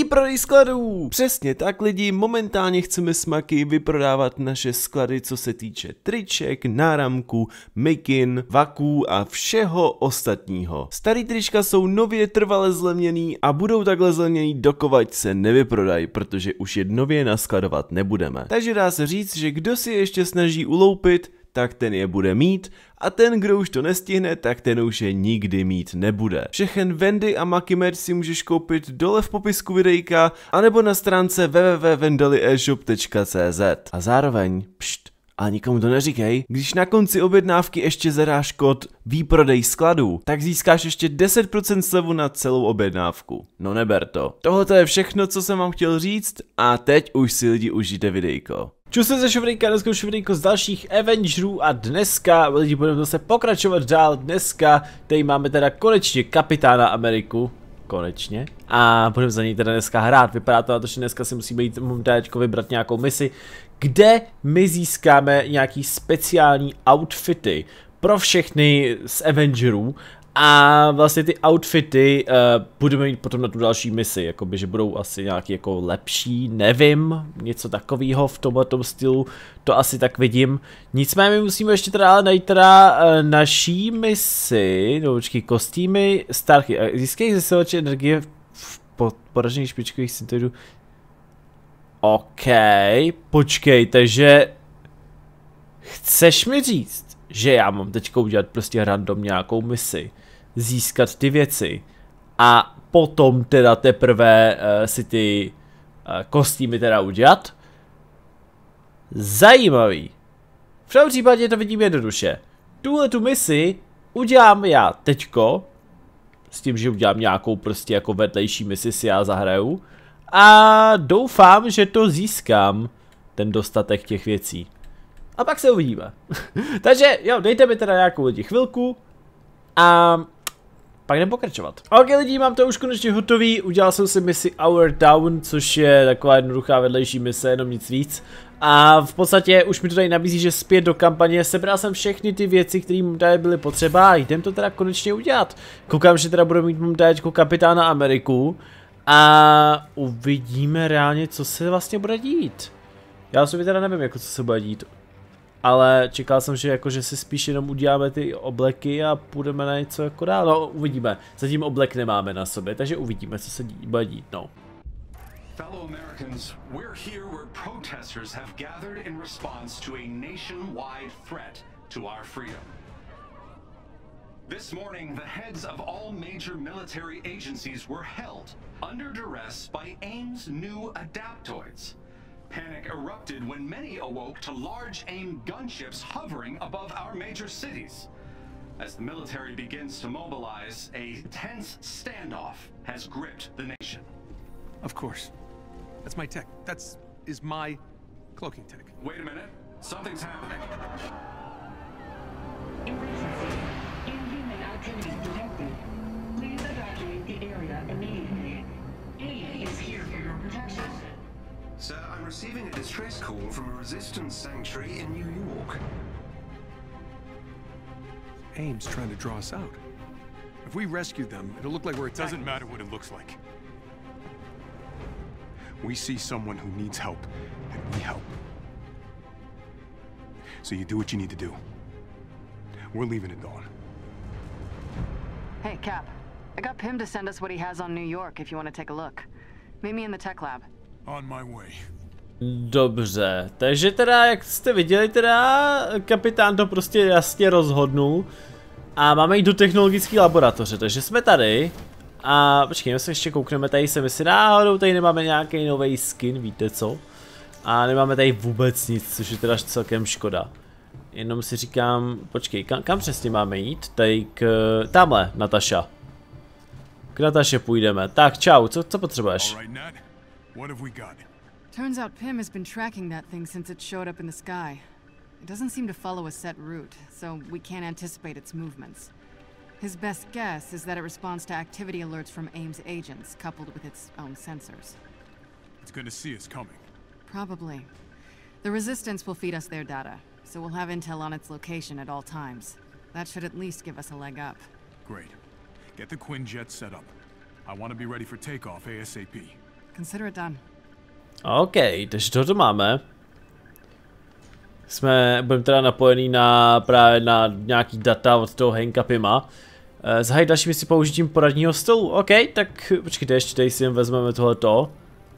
Výprodej skladů! Přesně tak lidi, momentálně chceme s Maki vyprodávat naše sklady, co se týče triček, náramků, mikin, vaků a všeho ostatního. Starý trička jsou nově trvale zlevněný a budou takhle zlevněný dokovať se nevyprodají, protože už je nově naskladovat nebudeme. Takže dá se říct, že kdo si ještě snaží uloupit, tak ten je bude mít a ten, kdo už to nestihne, tak ten už je nikdy mít nebude. Všechen Wendy a Maki merch si můžeš koupit dole v popisku videjka anebo na stránce www.vendalyeshop.cz. A zároveň, ale nikomu to neříkej, když na konci objednávky ještě zadáš kód výprodej skladů, tak získáš ještě 10% slevu na celou objednávku. No neber to. Tohle je všechno, co jsem vám chtěl říct a teď už si lidi užijte videjko. Čus se ze Šovrejka, dneska už videjko z dalších Avengerů a dneska lidi budeme zase pokračovat dál. Dneska tady máme teda konečně Kapitána Ameriku. Konečně. A budeme za něj teda dneska hrát. Vypadá to na to, že dneska si musíme jít vybrat nějakou misi, kde my získáme nějaký speciální outfity pro všechny z Avengerů. A vlastně ty outfity budeme mít potom na tu další misi, jakoby, že budou asi nějaký jako lepší, nevím, něco takového v tomhletom stylu, to asi tak vidím. Nicméně my musíme ještě teda ale najít teda naší misi, no počkej, kostýmy, Starchy, získají zesilovače energie v poražených špičkových syntoidů. OK, počkej, takže chceš mi říct, že já mám teďka udělat prostě random nějakou misi, získat ty věci a potom teda teprve si ty kostýmy teda udělat? Zajímavý. V tom případě to vidím jednoduše. Tuhle tu misi udělám já teďko, s tím, že udělám nějakou prostě jako vedlejší misi si já zahraju a doufám, že to získám, ten dostatek těch věcí. A pak se uvidíme. Takže jo, dejte mi teda nějakou lidi chvilku a pak jdem pokračovat. Ok lidi, mám to už konečně hotový, udělal jsem si misi Hour Down, což je taková jednoduchá vedlejší mise, jenom nic víc. A v podstatě už mi to tady nabízí, že zpět do kampaně, sebral jsem všechny ty věci, které mu tady byly potřeba a jdem to teda konečně udělat. Koukám, že teda budu mít tady jako Kapitána Ameriku a uvidíme reálně, co se vlastně bude dít. Já sobě teda nevím, jako co se bude dít. Ale čekal jsem, že jakože si spíš jenom uděláme ty obleky a půjdeme na něco jako dál. No uvidíme, zatím oblek nemáme na sobě, takže uvidíme, co se bude dít, no. Fellow Americans, we're here where protesters have gathered in response to a nationwide threat to our freedom. This morning, the heads of all major military agencies were held under duress by AIM's new adaptoids. Panic erupted when many awoke to large AIM gunships hovering above our major cities. As the military begins to mobilize, a tense standoff has gripped the nation. Of course. That's my tech. Is my cloaking tech. Wait a minute. Something's happening. Emergency. Inhuman activity detected. Please evacuate the area immediately. AIM is here for your protection. Sir, I'm receiving a distress call from a resistance sanctuary in New York. AIM's trying to draw us out. If we rescue them, it'll look like we're attacking. Doesn't matter what it looks like. We see someone who needs help, and we help. So you do what you need to do. We're leaving at dawn. Hey, Cap. I got Pim to send us what he has on New York if you want to take a look. Meet me in the tech lab. On my way. Dobře, takže teda, jak jste viděli, teda kapitán to prostě jasně rozhodnul. A máme jít do technologické laboratoře, takže jsme tady. A počkej, se ještě koukneme, tady se si náhodou, tady nemáme nějaký nový skin, víte co? A nemáme tady vůbec nic, což je teda celkem škoda. Jenom si říkám, počkej, kam přesně máme jít? Tady tamhle, Natasha. K Nataše půjdeme. Tak, čau, co potřebuješ? Turns out Pim has been tracking that thing since it showed up in the sky. It doesn't seem to follow a set route, so we can't anticipate its movements. His best guess is that it responds to activity alerts from AIM's agents, coupled with its own sensors. It's going to see us coming. Probably. The Resistance will feed us their data, so we'll have intel on its location at all times. That should at least give us a leg up. Great. Get the Quinjet set up. I want to be ready for takeoff ASAP. Consider it done. OK, takže tohle máme. Budeme teda napojený právě na nějaký data od toho Hanka Pima. Zahájit další misi použitím poradního stolu. OK, tak počkejte, ještě tady si jen vezmeme tohleto.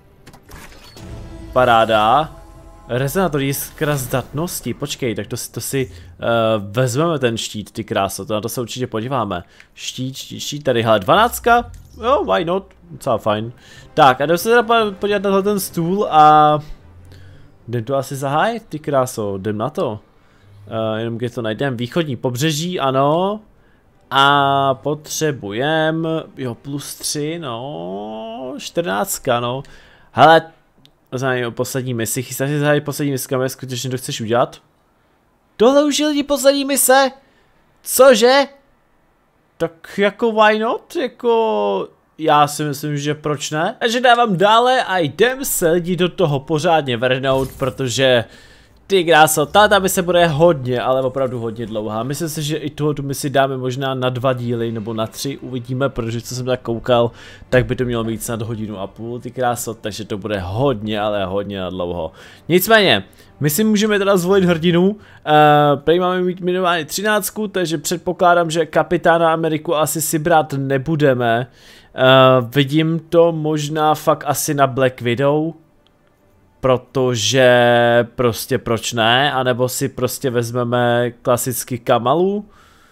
Paráda. Rezonátor jiskra zdatnosti. Počkej, tak to si vezmeme ten štít, ty kráso, to na to se určitě podíváme. Štít tady, hele, 12. Jo, why not? Docela fajn. Tak, a jdeme se teda podívat na ten stůl a... jdem to asi zahájit, ty kráso, jdem na to. Jenom kde to najdeme, východní pobřeží, ano. A potřebujeme, jo, +3, no, 14, no. Hele, zahájím poslední misi, chystáš si zahájit poslední misi, kam skutečně to chceš udělat? Tohle už je lidi poslední mise? Cože? Tak jako why not? Jako... já si myslím, že proč ne? Takže dávám dále a jdem se lidi do toho pořádně vrhnout, protože... ty kráso, ta mise bude hodně, ale opravdu hodně dlouhá. Myslím si, že i tu misi dáme možná na 2 díly, nebo na 3, uvidíme, protože co jsem tak koukal, tak by to mělo být snad 1,5 hodiny, ty kráso, takže to bude hodně, ale hodně dlouho. Nicméně, my si můžeme teda zvolit hrdinu, prý máme mít minimálně 13, takže předpokládám, že Kapitána Ameriku asi si brát nebudeme. Vidím to možná fakt asi na Black Widow. Protože prostě proč ne, anebo si prostě vezmeme klasicky Kamalu.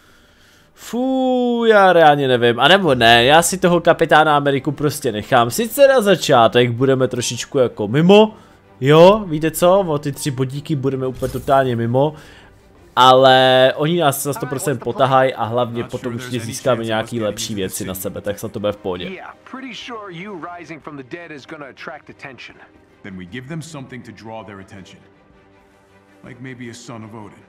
Fú, já reálně nevím, anebo ne, já si toho Kapitána Ameriku prostě nechám. Sice na začátek budeme trošičku jako mimo, jo, víte co, o ty 3 bodíky budeme úplně totálně mimo. Ale oni nás za 100% potahají a hlavně potom určitě získáme nějaký lepší věci na sebe, tak se to bude v pohodě. Then we give them something to draw their attention. Like maybe a son of Odin.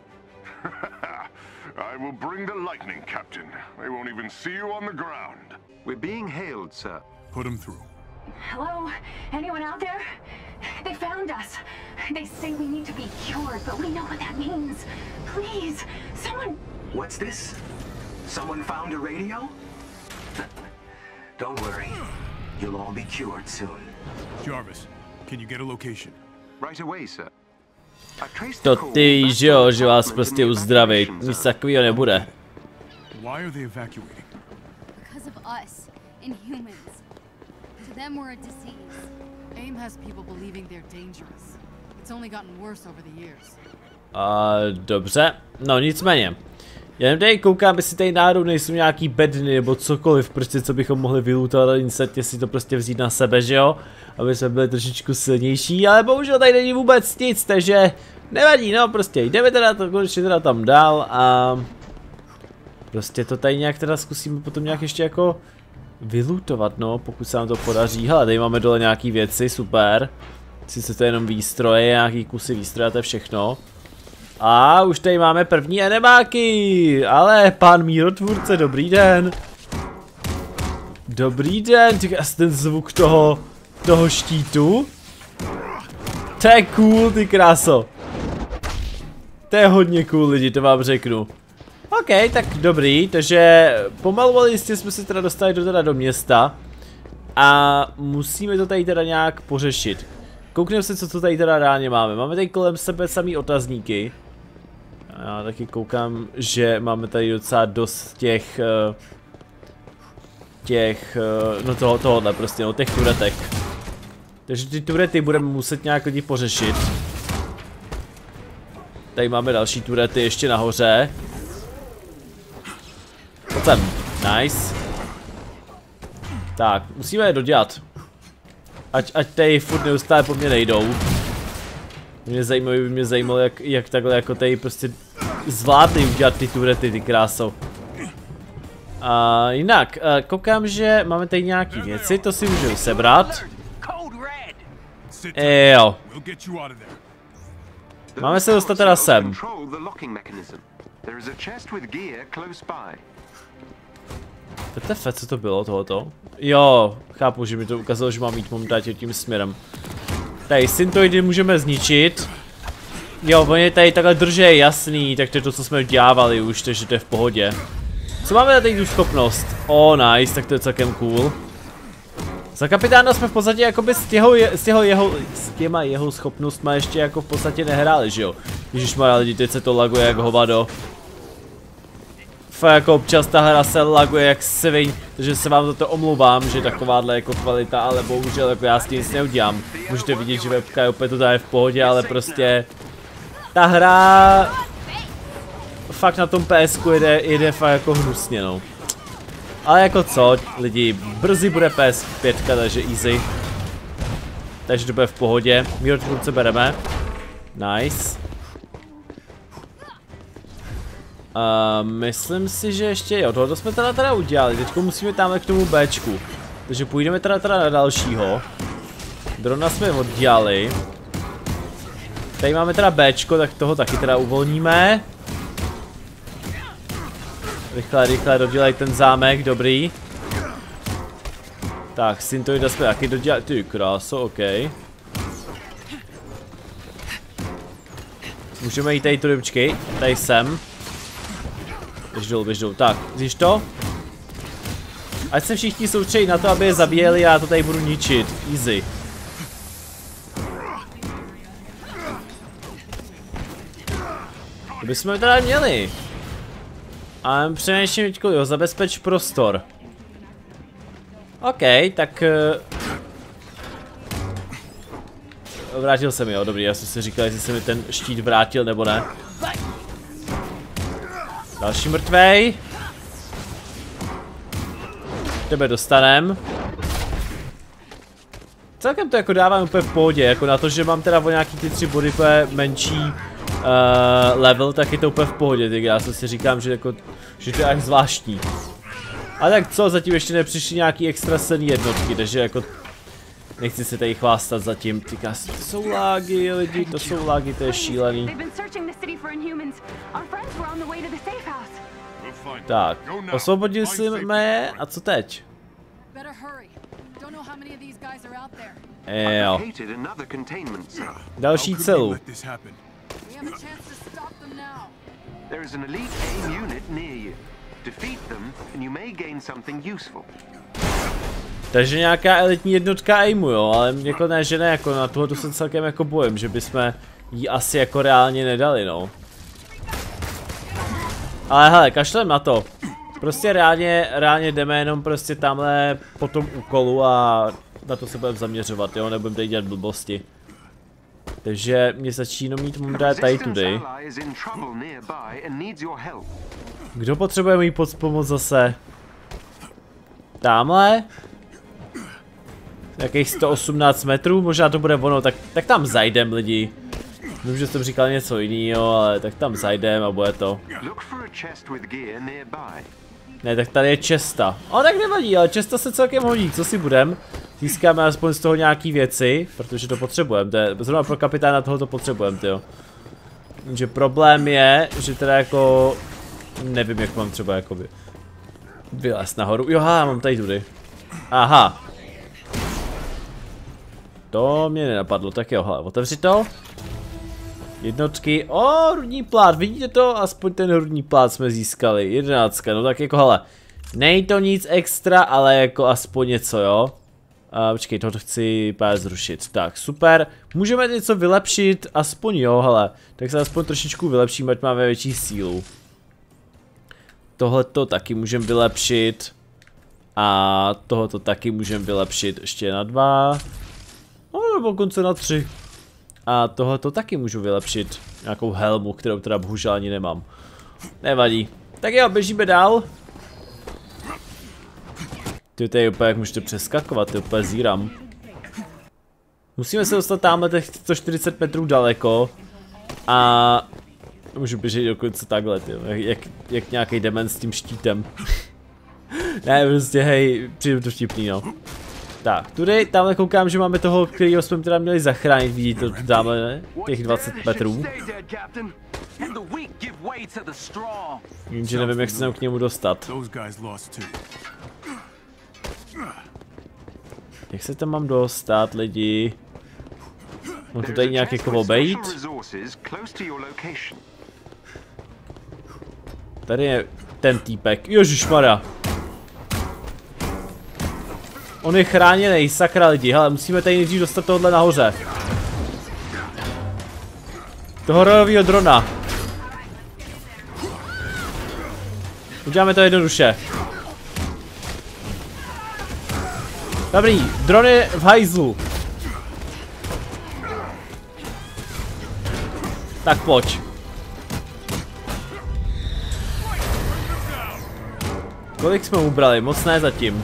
I will bring the lightning, Captain. They won't even see you on the ground. We're being hailed, sir. Put them through. Hello? Anyone out there? They found us. They say we need to be cured, but we know what that means. Please, someone... What's this? Someone found a radio? Don't worry. You'll all be cured soon. Jarvis, can you get a location? Right away, sir. To ty víš, jo, že vás prostě uzdraví, nic takového nebude. Why are they evacuating? Because of us, Inhumans. To them we're a disease. AIM has people believing they're dangerous. It's only gotten worse over the years. Dobře, no nicméně. Já tady koukám, jestli tady náhodou nejsou nějaký bedny nebo cokoliv, prostě co bychom mohli vylutovat a instantně si to prostě vzít na sebe, že jo? Aby jsme byli trošičku silnější, ale bohužel tady není vůbec nic, takže nevadí, no prostě jdeme teda to konečně teda tam dál a prostě to tady nějak teda zkusíme potom nějak ještě jako vylutovat, no, pokud se nám to podaří. Hele, tady máme dole nějaký věci, super. Sice to je jenom výstroje, nějaký kusy výstroje, to je všechno. A už tady máme první enemáky, ale pán mírotvůrce, dobrý den. Dobrý den, ty asi ten zvuk toho štítu. To je cool, ty kráso. To je hodně cool, lidi, to vám řeknu. OK, tak dobrý, takže pomalu, ale jistě jsme se teda dostali do města. A musíme to tady teda nějak pořešit. Koukneme se, co tady teda reálně máme. Máme tady kolem sebe samý otazníky. Já taky koukám, že máme tady docela dost no tohohle prostě, no těch turetek. Takže ty turety budeme muset nějak lidi pořešit. Tady máme další turety ještě nahoře. Pojď sem, nice. Tak, musíme je dodělat. Ať tady furt neustále po mně nejdou. By mě zajímalo, jak takhle jako tady prostě zvládli udělat ty turety, ty kráso. Jinak, koukám, že máme tady nějaký věci, to si můžeme sebrat. Jo. Máme se dostat teda sem. PTF, co to bylo tohoto? Jo, chápu, že mi to ukázalo, že mám jít momentálně tím směrem. Tady syntoidy můžeme zničit. Jo, oni tady takhle drží, jasný, tak to je to, co jsme dělávali už, takže to je v pohodě. Co máme na tady tu schopnost? Nice, tak to je celkem cool. Za kapitána jsme v podstatě jakoby s těma jeho schopnostma ještě jako v podstatě nehráli, že jo? Ježišmarja, lidi, teď se to laguje jak hovado. Fakt jako občas ta hra se laguje jak sviň, takže se vám za to omlouvám, že takováhle jako kvalita, ale bohužel jako já s tím nic neudělám. Můžete vidět, že webka je opět to je v pohodě, ale prostě ta hra fakt na tom PSku jede fakt jako hnusně, no. Ale jako co, lidi, brzy bude PS5, takže easy. Takže to bude v pohodě. Mírotvorce bereme. Nice. Myslím si, že ještě jo, tohle jsme teda udělali. Teďko musíme tamhle k tomu Bčku. Takže půjdeme teda na dalšího. Drona jsme oddělali. Tady máme teda Bčko, tak toho taky teda uvolníme. Rychle dodělej ten zámek, dobrý. Tak, Synthoida jsme taky dodělali, ty kráso, ok. Můžeme jít tady tu rybičky, tady jsem. Běž dolů, tak, vidíš to? Ať se všichni soustředí na to, aby je zabíjeli, já to tady budu ničit, easy. To bychom teda měli. A přemýšlím teďko, jo, zabezpeč prostor. OK, tak... Vrátil se mi, jo, dobrý, já jsem si říkal, jestli se mi ten štít vrátil nebo ne. Další mrtvej. Tebe dostanem. Celkem to jako dávám úplně v pohodě, jako na to, že mám teda o nějaký ty 3 body úplně menší level, tak je to úplně v pohodě, tak já si říkám, že jako, že to je až zvláštní. Ale tak co, zatím ještě nepřišly nějaký extra silný jednotky, takže jako nechci se tady chvástat zatím. Týká se, to jsou lágy, lidi, to jsou lágy, to je šílený. Tak, osvobodili jsme je, a co teď? Jo. Další celu. Takže nějaká elitní jednotka aimu, jo, ale jako ne, že ne, jako na tohoto se celkem jako bojím, že bychom jí asi jako reálně nedali, no. Ale hele, kašlem na to. Prostě reálně jdeme jenom prostě tamhle po tom úkolu a na to se budeme zaměřovat, jo, nebudeme tady dělat blbosti. Takže mě začíná mít moudré tady tudy. Kdo potřebuje mít pomoc zase? Tamhle? Jakých 118 metrů, možná to bude ono, tak tam zajdem lidi. Vím, že jsem říkal něco jiného, ale tak tam zajdem a bude to. Ne, tak tady je česta. O, tak nevadí, ale česta se celkem hodí, co si budem? Získáme aspoň z toho nějaký věci, protože to potřebujeme, zrovna pro kapitána tohoto potřebujeme, tyjo. Takže problém je, že teda jako... Nevím, jak mám třeba jakoby... vylézt nahoru, jo, mám tady tudy. Aha. To mě nenapadlo, tak jo, hele, otevři to. Jednotky, rudní plát, vidíte to? Aspoň ten rudní plát jsme získali, 11, no tak jako hele. Nej to nic extra, ale jako aspoň něco, jo. Počkej, tohle chci pár zrušit, tak super. Můžeme něco vylepšit, aspoň jo, hele. Tak se aspoň trošičku vylepšíme, ať máme větší sílu. Tohleto taky můžeme vylepšit. A tohleto taky můžeme vylepšit ještě na 2. No nebo konce na 3. A tohleto taky můžu vylepšit. Nějakou helmu, kterou teda bohužel ani nemám. Nevadí. Tak jo, běžíme dál. Ty tady úplně jak můžete přeskakovat, ty úplně zírám. Musíme se dostat tamhle těch 140 metrů daleko. A můžu běžet dokonce takhle, ty, jak nějaký demen s tím štítem. Ne, prostě hej, přijde to vtipný, no. Tak, tudy, tamhle koukám, že máme toho, kterýho jsme teda měli zachránit, vidíte to tamhle, ne? Těch 20 metrů. Vím, že nevím, jak se nám k němu dostat. Jak se tam mám dostat, lidi? Mám to tady nějak jako obejít? Tady je ten týpek, ježišmarja. On je chráněný, sakra lidi. Hele, musíme tady nejdřív dostat tohle nahoře. Toho hororovýho drona. Uděláme to jednoduše. Dobrý, dron je v hajzlu. Tak pojď. Kolik jsme ubrali? Moc ne zatím.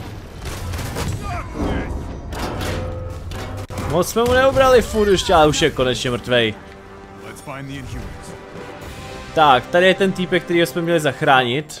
Moc jsme mu neubrali furt ještě, ale už je konečně mrtvej. Tak, tady je ten týpek, kterýho jsme měli zachránit.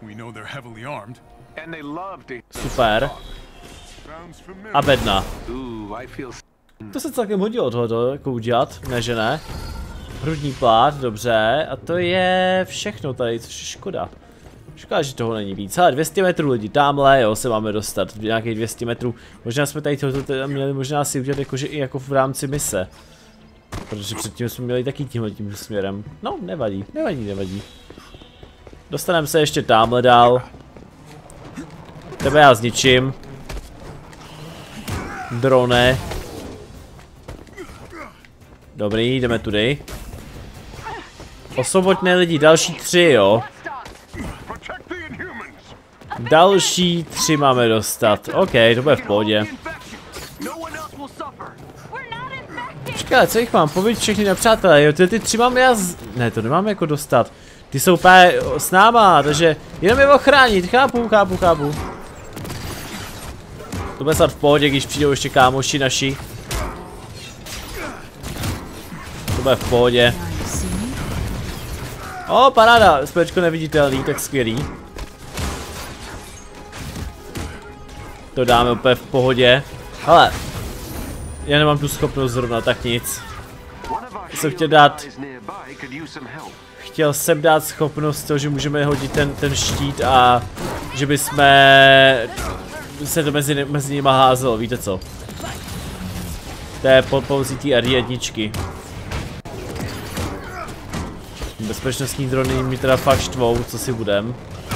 Super. A bedna. To se celkem hodilo tohoto jako udělat, ne že ne. Hrudní plát, dobře. A to je všechno tady, což je škoda. Škoda, že toho není víc. Ale 200 metrů lidi, tamhle jo, se máme dostat. Nějakých 200 metrů. Možná jsme tady tohoto měli možná si udělat jakože i jako v rámci mise. Protože předtím jsme měli taky tímhle směrem. No, nevadí, nevadí. Dostaneme se ještě tamhle dál. Tebe já zničím. Drone. Dobrý, jdeme tudy. Osvobodné lidi, další 3, jo. Další 3 máme dostat. OK, to bude v pohodě. Počkej, co jich mám? Pověď všechny nepřátelé, jo, ty 3 mám já ne, to nemám jako dostat. Ty jsou úplně s náma, takže jenom je ochránit, chápu. To bude snad v pohodě, když přijdou ještě kámoši naši. To bude v pohodě. O, paráda, společko neviditelný, tak skvělý. To dáme úplně v pohodě. Hele, já nemám tu schopnost zrovna, tak nic. Jsem chtěl dát... Chtěl jsem dát schopnost toho, že můžeme hodit ten štít a že bychom se to mezi nima házelo, víte co? To je pomocí té R1. Bezpečnostní drony mi teda fakt štvou, co si budem.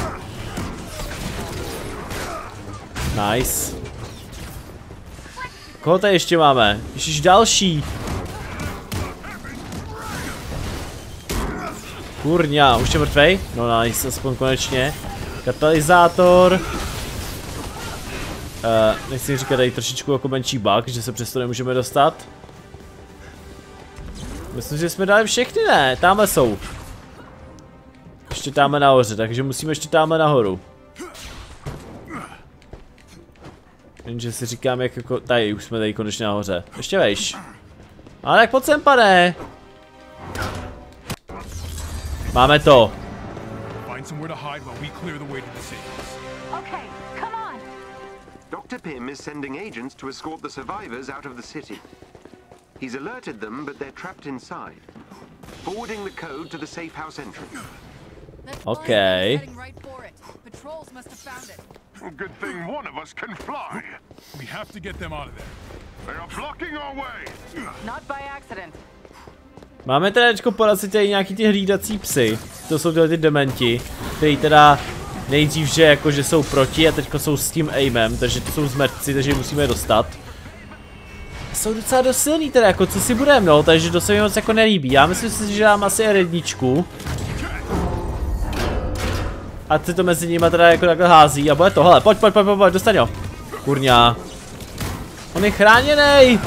Nice. Koho tady ještě máme? Ježiš, další. Kurňa, už je mrtvej? No nice, aspoň konečně. Katalyzátor. Nechci říkat tady trošičku jako menší bug, že se přesto nemůžeme dostat. Myslím, že jsme dali všechny, ne? Tamhle jsou. Ještě tamhle nahoře, takže musíme ještě tamhle nahoru. Jenže si říkám, jak jako... Tady už jsme tady konečně nahoře. Ještě vejš. Ale tak pojď sem, pane. Máme to. Dr. Pym is sending agents to escort the survivors out of the city. He's alerted them, but they're trapped inside. Forwarding the code to the safe house entry. Okay. Good thing one of us can fly. We have to get them out of there. They are blocking our way. Not by accident. Máme teda teďko porazit tady nějaký ty hlídací psy. To jsou tyhle ty dementi, který teda nejdřív, že jakože jsou proti a teďko jsou s tím aimem, takže to jsou zmrtci, takže musíme je dostat. Jsou docela dost silný teda, jako co si budem, no, takže to se mi moc jako nelíbí. Já myslím si, že dám asi R1. A ty to mezi nimi teda jako takhle hází a bude to, hele, pojď, dostaň ho. Kurňa. On je chráněnej.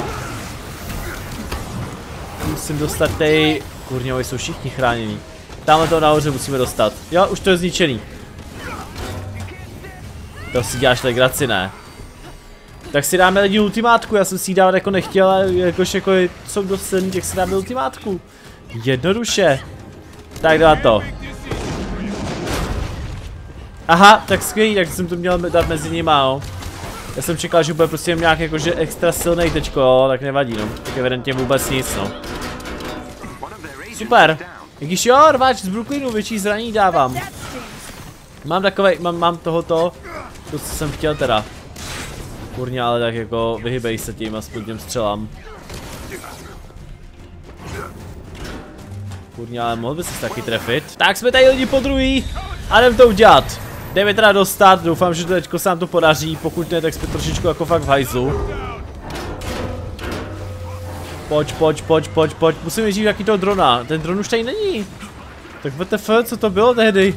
Musím dostat tej... Kurňa, jsou všichni chránění. Tamhle to nahoře musíme dostat. Jo, už to je zničený. To si děláš legraci, ne? Tak si dáme lidi ultimátku, já jsem si ji dávat jako nechtěl, ale jakož jako jsou dost silný, tak si dáme ultimátku. Jednoduše. Tak dá to. Aha, tak skvělý, tak jsem to měl dát mezi nimi, jo. Já jsem čekal, že bude prostě nějak jakože extra silný teďko, jo, tak nevadí, no. Tak evidentně vůbec nic, no. Super. Jakýž jo, rváč z Brooklynu, větší zranění dávám. Mám takovej, mám tohoto, to co jsem chtěl teda. Kurňa, ale tak jako vyhybej se tím aspoň těm střelám. Kurňa, ale mohl by se taky trefit. Tak jsme tady lidi po druhý a jdem to udělat. Jdeme teda dostat, doufám, že teďko se nám to podaří, pokud ne, tak jsme trošičku jako fakt v hajzlu. Pojď, musím jezdit jaký toho drona, ten dron už tady není. Tak WTF, co to bylo tehdy?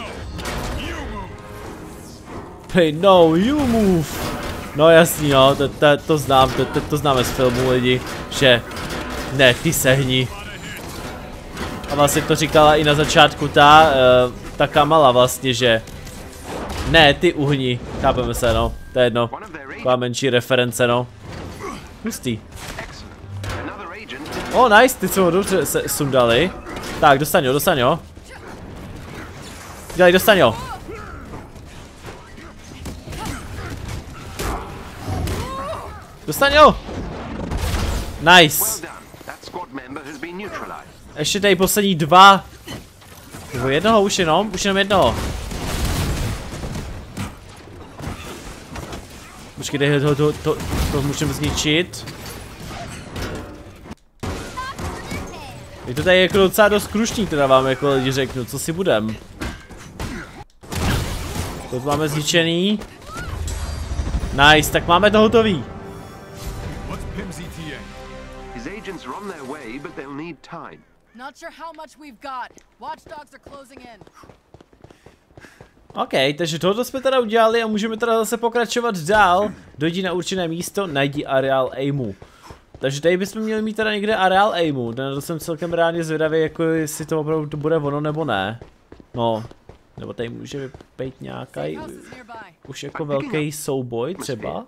Hey, no, you move. No jasný, jo, to znám, to známe z filmu lidi, že ne, ty sehni. A vlastně to říkala i na začátku ta Kamala vlastně, že ne, ty uhni, chápeme se, no, to je jedno, taková menší reference, no. Hustý. Nice, ty jsou dobře se sundali. Tak, dostaň ho. Dělej, dostaň ho. Dostaň ho. Nice. Ještě tady poslední dva. Nebo jednoho už jenom jednoho. Počkej, to můžeme zničit. Je to tady jako docela dost krušný, teda vám jako lidi řeknu, co si budem. To máme zničený. Nice, tak máme to hotový. OK, takže tohle jsme teda udělali a můžeme teda zase pokračovat dál. Dojdi na určené místo, najdi areál aimu. Takže tady bychom měli mít teda někde areál aimu, to jsem celkem reálně zvědavý, jako jestli to opravdu to bude ono nebo ne. No, nebo tady může být nějaký už jako velký souboj třeba.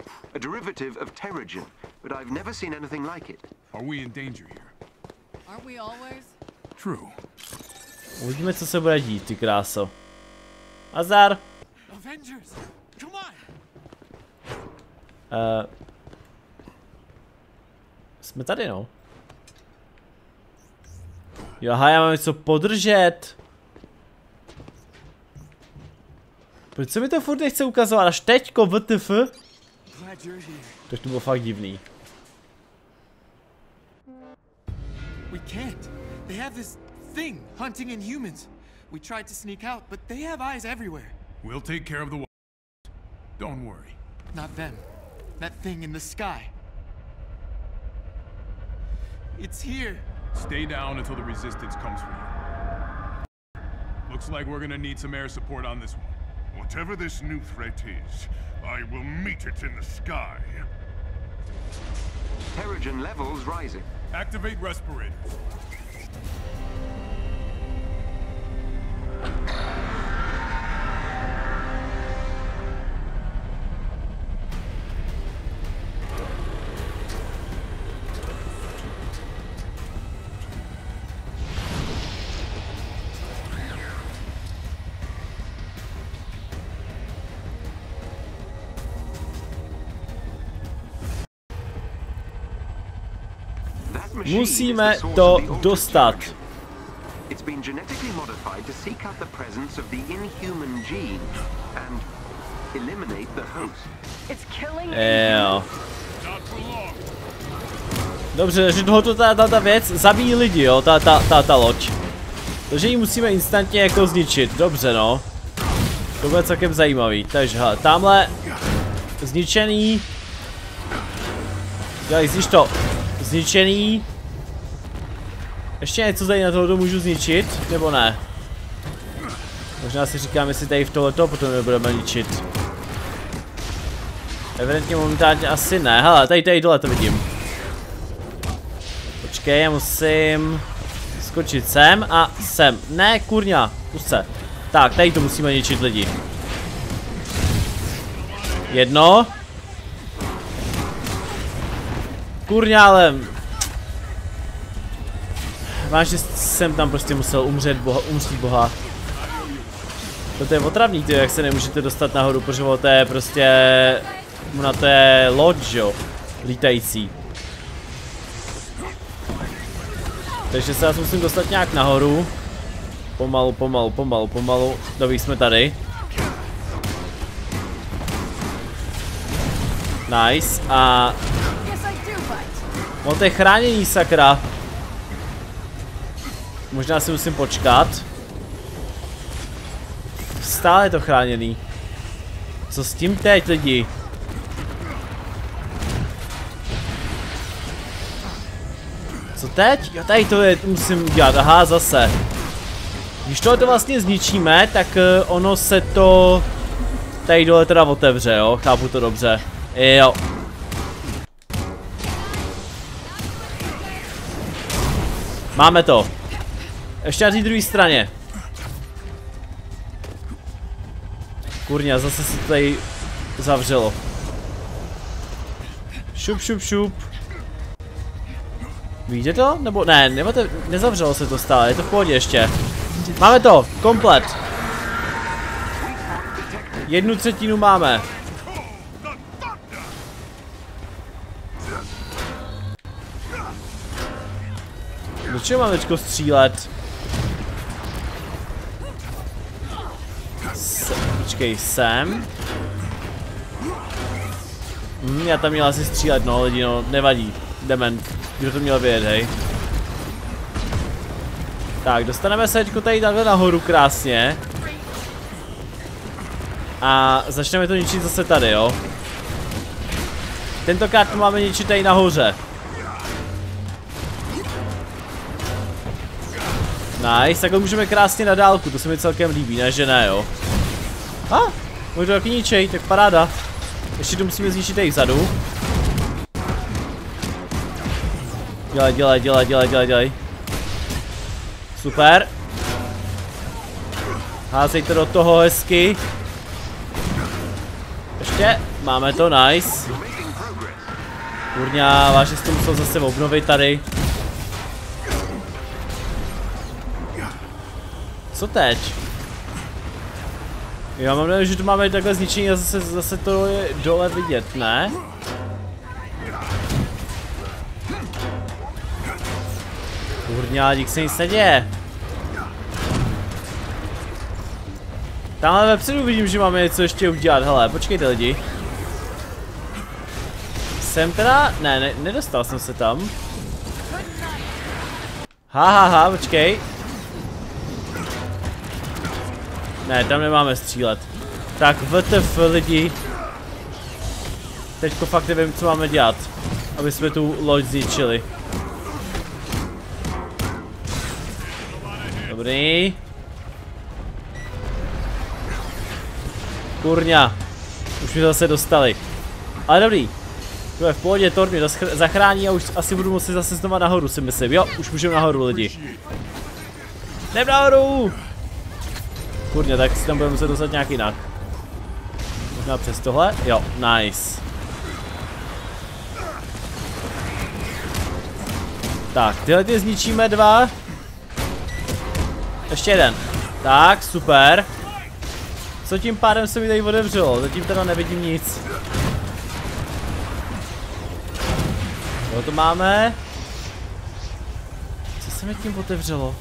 Uvidíme, co se bude dít, ty kráso. Azar! Jsme tady, no. Jo, aha, já mám něco podržet. Proč se mi to furt nechce ukazovat až teďko, WTF? To bylo fakt divný. We can't. They have this thing hunting Inhumans. We tried to sneak out, but they have eyes everywhere. We'll take care of the Don't worry. Not them. That thing in the sky. It's here. Stay down until the resistance comes for you. Looks like we're gonna need some air support on this one. Whatever this new threat is, I will meet it in the sky. Terrigen levels rising. Activate respirators. Musíme to dostat. It's been genetically modified to seek out the presence of the inhuman gene and eliminate the host. It's killing. Jo. Dobře, takže tohoto ta věc zabíjí lidi, jo, ta loď. Takže ji musíme instantně jako zničit, dobře no. To bude celkem zajímavý, takže hele, tamhle zničený. Dělej, znič to. Zničený. Ještě něco tady na tohoto můžu zničit, nebo ne? Možná si říkám, jestli tady v tohleto potom nebudeme ničit. Evidentně momentálně asi ne, hele, tady dole to vidím. Počkej, já musím skočit sem a sem. Ne, kurňa, pust se. Tak, tady to musíme ničit lidi. Jedno. Kurňa, ale... Vážně jsem tam prostě musel umřít boha. To je otravný, ty, jak se nemůžete dostat nahoru, protože to je prostě... Na to je loď, jo, lítající. Takže se já musím dostat nějak nahoru. Pomalu. Dobrý, jsme tady. Nice, a... No to je chránění, sakra. Možná si musím počkat. stále je to chráněný. Co s tím teď, lidi? Co teď? Jo, tady to je, musím udělat, aha, zase. Když tohle vlastně zničíme, tak ono se to tady dole teda otevře, jo, chápu to dobře. Jo. Máme to. Ještě na té druhé straně. Kurňa, zase se to tady zavřelo. Šup, šup, šup. Vidíte to? Nebo ne, nezavřelo se to stále, je to v pohodě ještě. Máme to, komplet. 1/3 máme. Do čeho máme teďko střílet? Počkej, sem. Já tam měl asi střílet, no lidi, no, nevadí. Dement, kdo to měl vědět, hej. Tak, dostaneme se teďko tady takhle nahoru krásně. A začneme to ničit zase tady, jo. Tentokrát to máme ničit tady nahoře. Nice, takhle můžeme krásně na dálku, to se mi celkem líbí, ne že ne, jo. Můžu to taky ničej, tak paráda. Ještě to musíme zničit tady vzadu. Dělej. Super. Házej to do toho hezky. Ještě, máme to, nice. Kurňa, vážně to musel zase obnovit tady. Co teď? Já mám nevím, že tu máme takhle zničení a zase to je dole vidět, ne? Kurňa, dík se nic neděje. Tamhle vepředu vidím, že máme něco ještě udělat, hele, počkejte lidi. Jsem teda, ne, nedostal jsem se tam. Počkej. Ne, tam nemáme střílet. Tak WTF lidi. Teďko fakt nevím, co máme dělat, aby jsme tu loď zničili. Dobrý. Kurňa. Už mi zase dostali. Ale dobrý. To je v pohodě, Thor mě zachrání a už asi budu muset zase znova nahoru, si myslím. Jo, už můžeme nahoru lidi. Jdem nahoru! Kurňa, tak si tam budeme muset dostat nějak jinak. Možná přes tohle? Jo, nice. Tak, tyhle ty zničíme 2. Ještě jeden. Tak, super. Co tím pádem se mi tady otevřelo? Zatím teda nevidím nic. Jo, to máme. Co se mi tím otevřelo?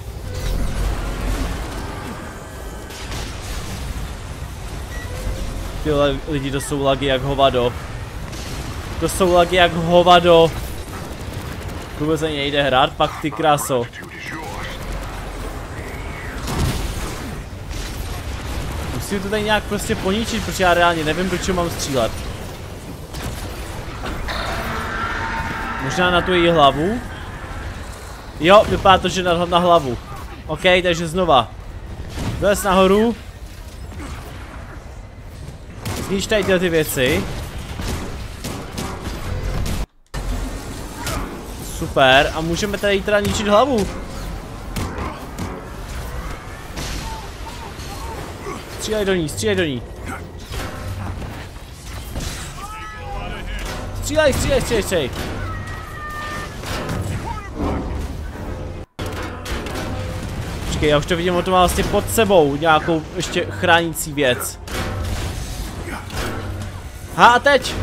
Tyhle lidi, to jsou lagy jak hovado. To jsou lagy jak hovado. Vůbec ani nejde hrát, pak ty kráso. Musím to tady nějak prostě poničit, protože já reálně nevím, do čeho mám střílet. Možná na tu její hlavu. Jo, vypadá to, že na hlavu. OK, takže znova. Vylez nahoru. Znič tady tyhle ty věci. Super, a můžeme tady teda ničit hlavu. Střílej do ní, střílej do ní. Střílej. Počkej, já už to vidím, on to má vlastně pod sebou nějakou ještě chránící věc. A teď!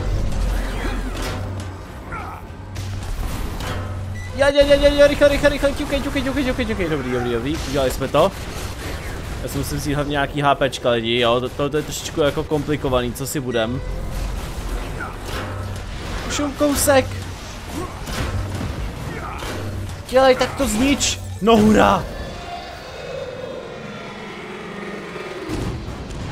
Rychle, ťukej, dobrý, udělali jsme to. Já si musím vzít hlavně nějaký HPčka lidi, jo, to je trošičku jako komplikovaný, co si budem. Šum kousek! Dělej, tak to znič! No hurá!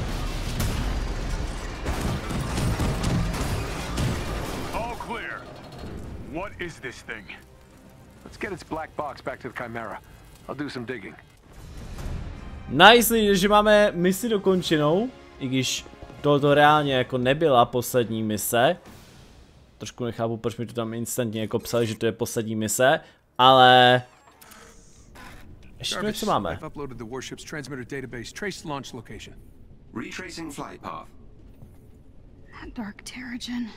is this thing? Let's get its black box back to the Chimera. I'll do some digging. Nice, že máme misi dokončenou, i když tohle reálně jako nebyla poslední mise. Trošku nechápu, proč mi to tam instantně jako psali, že to je poslední mise, ale... Ještě něco máme. I've uploaded the warship's transmitter database. Trace launch location. Retracing flight path. That dark Terrigen.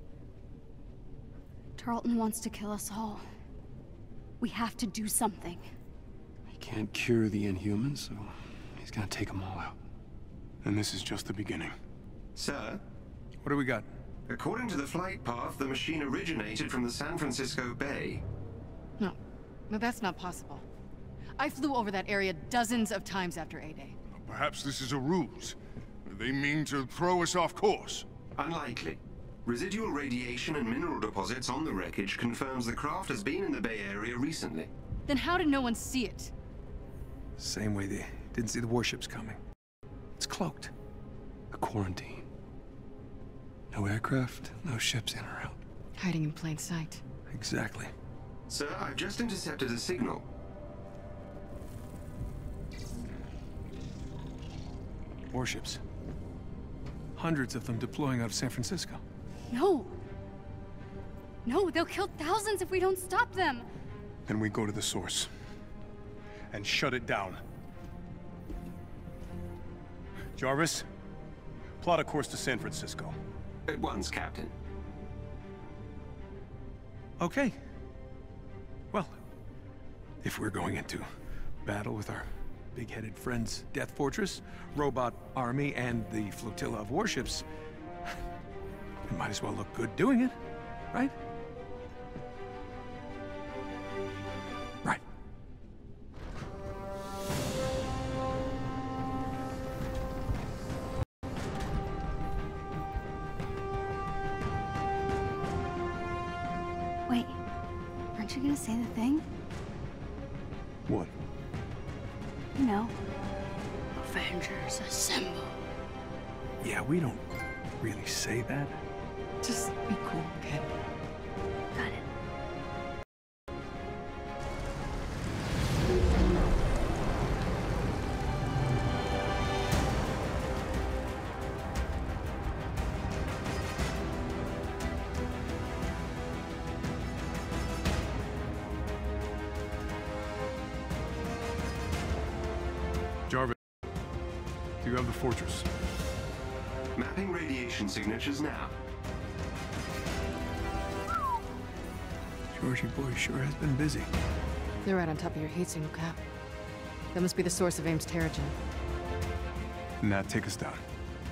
Tarleton wants to kill us all. We have to do something. He can't cure the Inhumans, so he's gonna take them all out. And this is just the beginning. Sir? What do we got? According to the flight path, the machine originated from the San Francisco Bay. No, that's not possible. I flew over that area dozens of times after A-Day. Perhaps this is a ruse. They mean to throw us off course. Unlikely. Residual radiation and mineral deposits on the wreckage confirms the craft has been in the Bay Area recently. Then how did no one see it? Same way they didn't see the warships coming. It's cloaked. A quarantine. No aircraft, no ships in or out. Hiding in plain sight. Exactly. Sir, I've just intercepted a signal. Warships. Hundreds of them deploying out of San Francisco. No. No, they'll kill thousands if we don't stop them. Then we go to the source. And shut it down. Jarvis, plot a course to San Francisco. At once, Captain. Okay. Well, if we're going into battle with our big-headed friends, Death Fortress, Robot Army, and the flotilla of warships, we might as well look good doing it, right? Right. Wait, aren't you gonna say the thing? What? You know, Avengers Assemble. Yeah, we don't really say that. Just be cool, okay? Got it. Jarvis, do you have the fortress? Mapping radiation signatures now. Georgie boy sure has been busy. They're right on top of your heat signal, Cap. That must be the source of Ames Terrigen. Nat, take us down.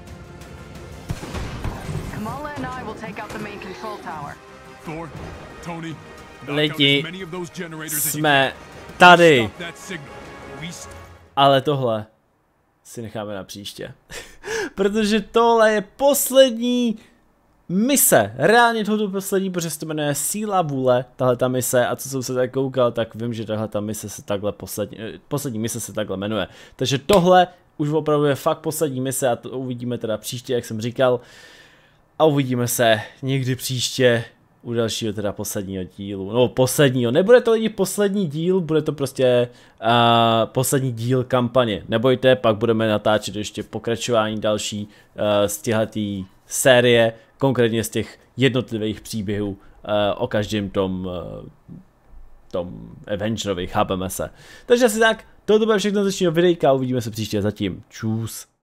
Kamala and I will take out the main control tower. Thor, Tony, Lidi, jsme tady. Ale tohle si necháme na příště. Protože tohle je poslední mise. Reálně tohle poslední, protože se to jmenuje Síla vůle, tahle ta mise. A co jsem se tak koukal, tak vím, že tahle ta mise se takhle poslední mise se takhle jmenuje. Takže tohle už opravdu je fakt poslední mise a to uvidíme teda příště, jak jsem říkal. A uvidíme se někdy příště u dalšího teda posledního dílu. No posledního, nebude to lidi poslední díl, bude to prostě poslední díl kampaně. Nebojte, pak budeme natáčet ještě pokračování další z téhletý série, konkrétně z těch jednotlivých příběhů o každém tom Avengerovi, chápeme se. Takže asi tak, tohle bude všechno z dnešního videjka, uvidíme se příště, zatím čus.